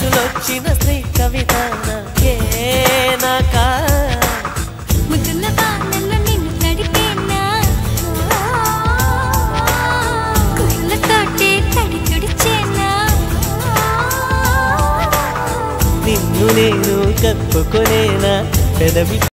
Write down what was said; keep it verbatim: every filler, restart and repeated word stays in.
మనసులొచ్చిన శ్రీ కవిత నాకే నాకా ముద్దుల బాణంలో నిన్ను తడిపేనా కుళ్ళతోటే తడి తుడిచేనా నిన్ను నేను కప్పుకొనేనా పెదవి